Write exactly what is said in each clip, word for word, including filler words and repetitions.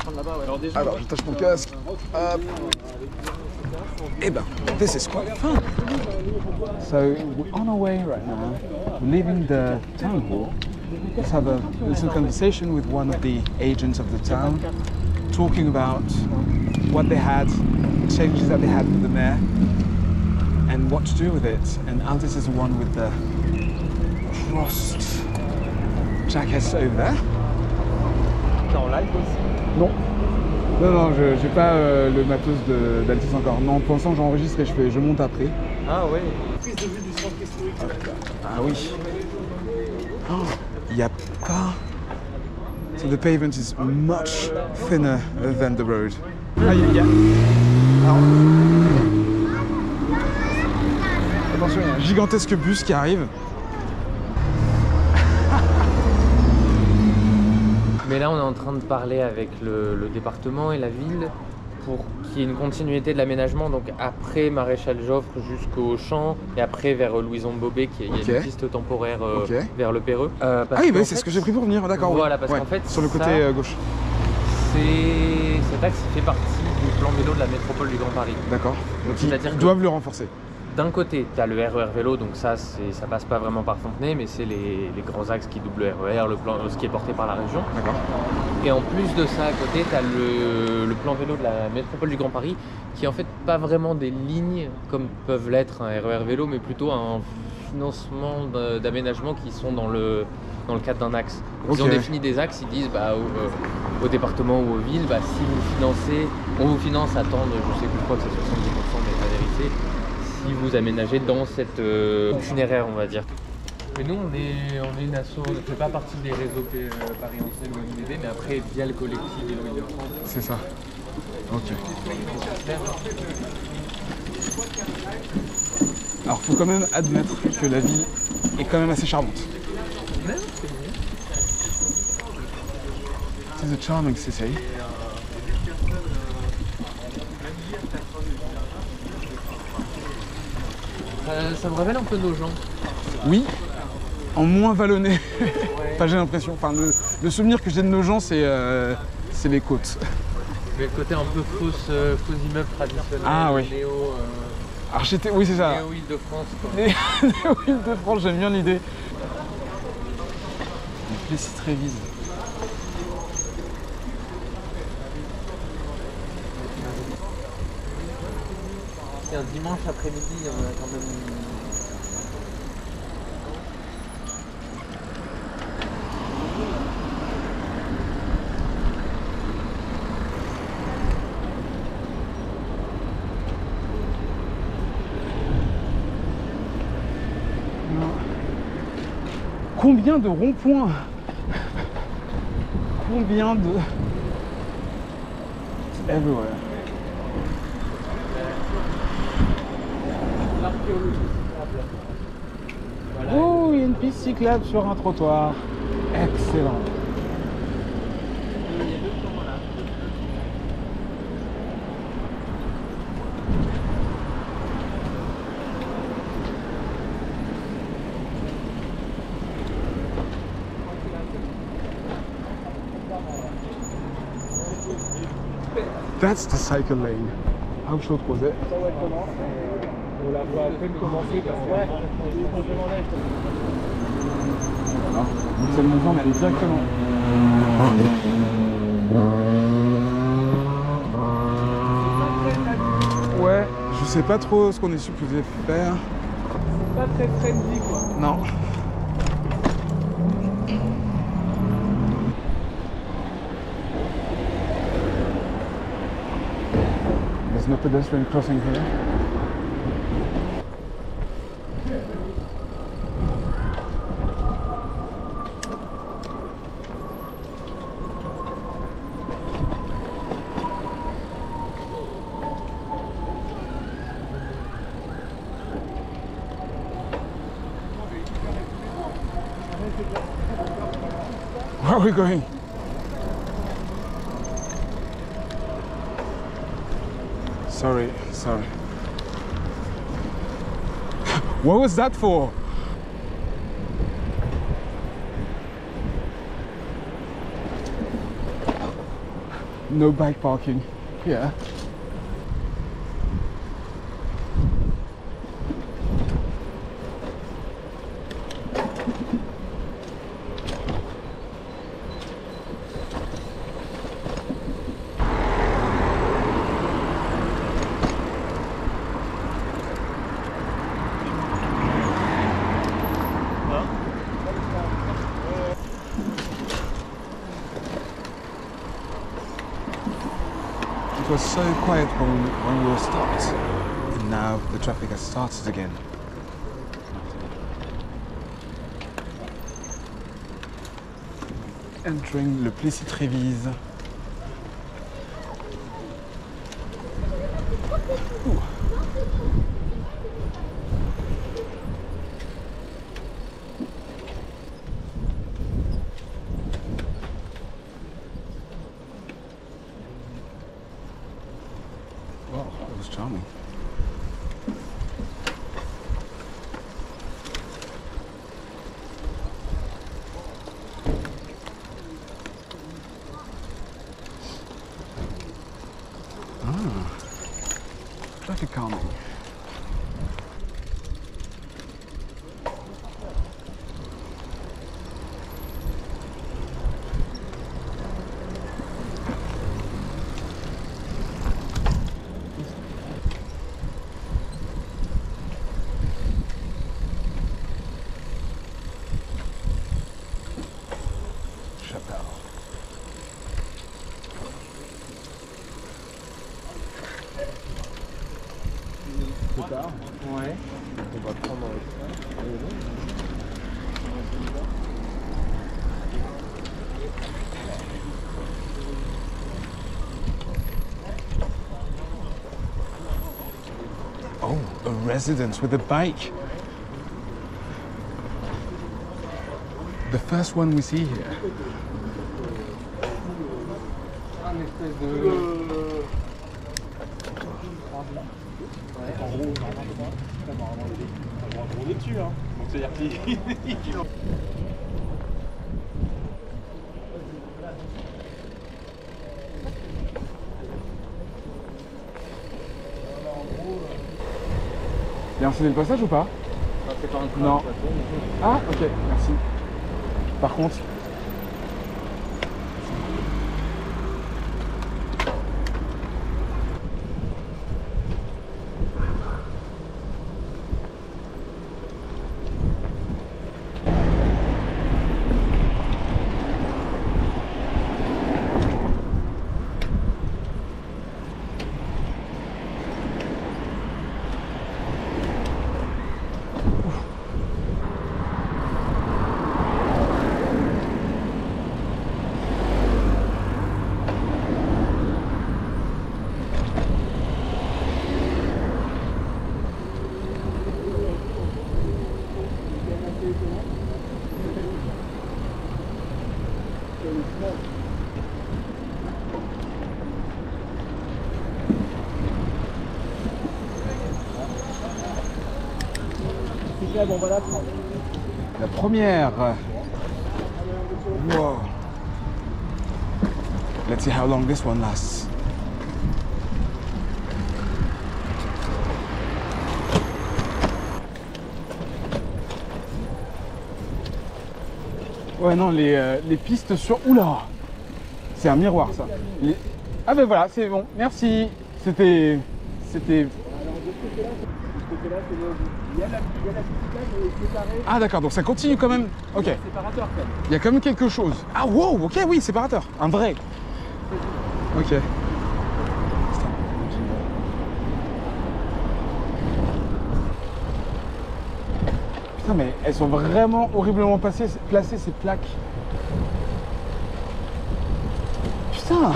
prendre là-bas, ouais. Alors, je tâche mon casque. Hop. Eh ben, this is quite fun. So, we're on our way right now, leaving the town hall. Let's have a little conversation with one of the agents of the town, talking about what they had, changes that they had with the mayor, and what to do with it. And Aldis is the one with the crossed jackets over there. T'es en live aussi? Non. Non, non, je j'ai pas euh, le matos d'Altis encore. Non, pour l'instant j'enregistre et je, fais, je monte après. Ah ouais. Prise de vue du centre historique. Ah oui. Il n'y a pas... So the pavement is much thinner than the road. Ah, il y a... Alors... Attention, il y a un gigantesque bus qui arrive. Mais là, on est en train de parler avec le, le département et la ville pour qu'il y ait une continuité de l'aménagement. Donc après Maréchal Joffre jusqu'au champ et après vers Louison Bobet, qui il y a okay. une piste temporaire euh, okay. vers le Perreux. Euh, ah oui, bah, c'est ce que j'ai pris pour venir, d'accord. Voilà, parce ouais. qu'en fait, sur le côté ça, gauche. Cet axe fait partie du plan vélo de la métropole du Grand Paris. D'accord. Donc ils, ils que... doivent le renforcer. D'un côté, tu as le R E R vélo, donc ça, ça passe pas vraiment par Fontenay, mais c'est les, les grands axes qui doublent le R E R, le plan, ce qui est porté par la région. D'accord. Et en plus de ça, à côté, tu as le, le plan vélo de la métropole du Grand Paris, qui est en fait pas vraiment des lignes comme peuvent l'être un R E R vélo, mais plutôt un financement d'aménagement qui sont dans le, dans le cadre d'un axe. Donc, okay. Ils ont défini des axes, ils disent bah, au, au département ou aux villes, bah, si vous financez, on vous finance à temps de, je sais plus, je crois que c'est soixante-dix pour cent, mais à vérifier. Si vous aménagez dans cette euh, itinéraire, on va dire. Mais nous, on est, on est une asso, on ne fait pas partie des réseaux euh, Paris Ancienne ou M I B D, mais après, via le collectif Vélo Île-de-France. C'est ça. Ok. Alors, il faut quand même admettre que la ville est quand même assez charmante. C'est a charming city. Ça, ça me rappelle un peu nos gens. Oui, en moins vallonné. Ouais. Enfin, j'ai l'impression. Enfin, le, le souvenir que j'ai de nos gens, c'est euh, les côtes. Mais le côté un peu fausse, euh, faux immeuble traditionnel. Ah oui. Néo, euh, Archité, oui, c'est ça. Néo Île-de-France. Néo Île-de-France, j'aime bien l'idée. Plessis-Trévise. C'est un dimanche après-midi, on a quand même... Combien de ronds-points? Combien de... Everywhere. Oh, il y a une piste cyclable sur un trottoir. Excellent. That's the cycle lane. How short was it? On la voit à peine commencer parce que... Ouais, voilà. Donc c'est le mouvement, mais elle est directement. Ouais, je sais pas trop ce qu'on est supposé faire. C'est pas très friendly quoi. Non. There's no pedestrian crossing here. Where are we going? Sorry, sorry. What was that for? no bike parking here. It was so quiet when, when we were stopped, and now the traffic has started again. Entering Le Plessis-Trévise. Ooh. Wow, that was charming. Ah, traffic calming. Ouais. On va prendre Oh, a resident with a bike. The first one we see here. un espèce de... En gros, normalement, ils vont rouler dessus, hein. Donc c'est-à-dire qu'ils ont... Il y a un le passage ou pas? Non, c'est pas un train. Non. Ah, ok, merci. Par contre... Bon, voilà, prendre. La première. Wow. Let's see how long this one lasts. Ouais, non, les, euh, les pistes sur... Oula! C'est un miroir, ça. Les... Ah ben voilà, c'est bon. Merci. C'était... C'était... Il y a la, il y a la petite là, mais séparée. Ah d'accord, donc ça continue quand même. Ok. Séparateur quand même. Il y a quand même quelque chose. Ah wow, ok, oui, séparateur. Un vrai. Ok. Putain, mais elles sont vraiment horriblement placées, placées ces plaques. Putain.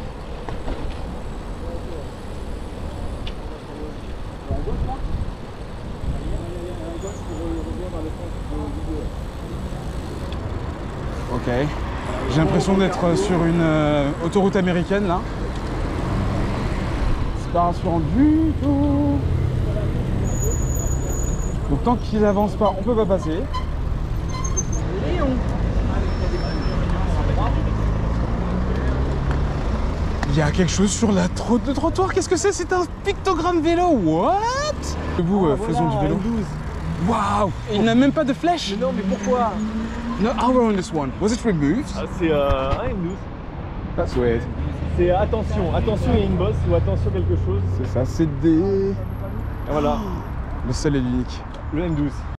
Ok. J'ai l'impression d'être sur une euh, autoroute américaine là. C'est pas rassurant du tout. Donc tant qu'ils avancent pas, on peut pas passer. Il y a quelque chose sur la tro de trottoir. Qu'est-ce que c'est? C'est un pictogramme vélo. What? Vous, euh, faisons du vélo. Waouh! Il n'a même pas de flèche. Mais non, mais pourquoi? No arrow on this one. Was it removed? Ah, c'est euh, un M douze. That's weird. C'est attention, attention il y a une bosse ou attention quelque chose. C'est ça, c'est des... Et voilà, Le seul et l'unique. le M douze.